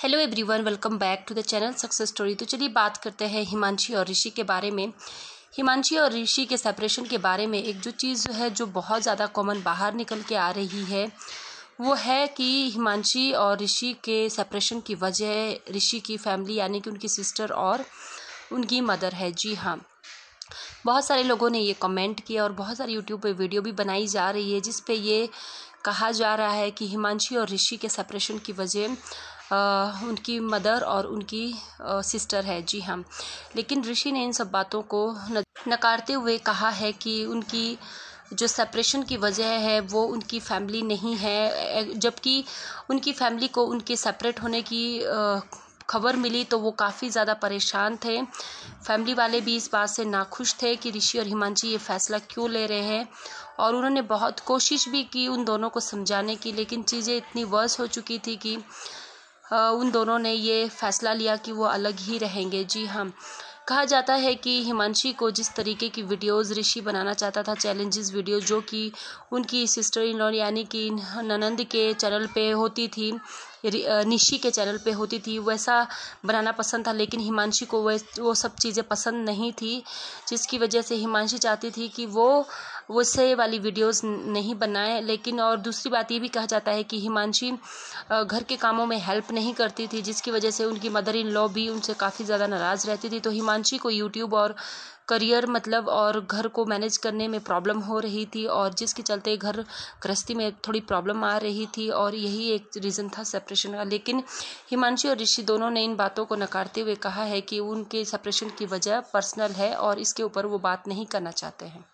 Hello everyone, welcome back to the channel success story. तो चलिए बात करते हैं हिमांशी और ऋषि के बारे में। हिमांशी और ऋषि के सेपरेशन के बारे में एक जो चीज़ है जो बहुत ज़्यादा कॉमन बाहर निकल के आ रही है वो है कि हिमांशी और ऋषि के सेपरेशन की वजह ऋषि की फैमिली यानी कि उनकी सिस्टर और उनकी मदर है। जी हाँ, बहुत सारे लोगों ने ये कमेंट किया और बहुत सारी यूट्यूब पे वीडियो भी बनाई जा रही है जिस पे ये कहा जा रहा है कि हिमांशी और ऋषि के सेपरेशन की वजह उनकी मदर और उनकी सिस्टर है। जी हाँ, लेकिन ऋषि ने इन सब बातों को नकारते हुए कहा है कि उनकी जो सेपरेशन की वजह है वो उनकी फैमिली नहीं है, जबकि उनकी फैमिली को उनके सेपरेट होने की खबर मिली तो वो काफ़ी ज़्यादा परेशान थे। फैमिली वाले भी इस बात से नाखुश थे कि ऋषि और हिमांशी ये फ़ैसला क्यों ले रहे हैं, और उन्होंने बहुत कोशिश भी की उन दोनों को समझाने की, लेकिन चीज़ें इतनी वर्स हो चुकी थी कि उन दोनों ने ये फ़ैसला लिया कि वो अलग ही रहेंगे। जी हाँ, कहा जाता है कि हिमांशी को जिस तरीके की वीडियोज़ ऋषि बनाना चाहता था, चैलेंजेस वीडियोज़ जो कि उनकी सिस्टर इन लॉ यानी कि ननंद के चैनल पे होती थी, निशी के चैनल पे होती थी, वैसा बनाना पसंद था। लेकिन हिमांशी को वो सब चीज़ें पसंद नहीं थी, जिसकी वजह से हिमांशी चाहती थी कि वो वैसे वाली वीडियोस नहीं बनाए। लेकिन और दूसरी बात ये भी कहा जाता है कि हिमांशी घर के कामों में हेल्प नहीं करती थी, जिसकी वजह से उनकी मदर इन लॉ भी उनसे काफ़ी ज़्यादा नाराज़ रहती थी। तो हिमांशी को यूट्यूब और करियर और घर को मैनेज करने में प्रॉब्लम हो रही थी, और जिसके चलते घर गृहस्थी में थोड़ी प्रॉब्लम आ रही थी, और यही एक रीज़न था सेपरेशन का। लेकिन हिमांशी और ऋषि दोनों ने इन बातों को नकारते हुए कहा है कि उनके सेपरेशन की वजह पर्सनल है और इसके ऊपर वो बात नहीं करना चाहते हैं।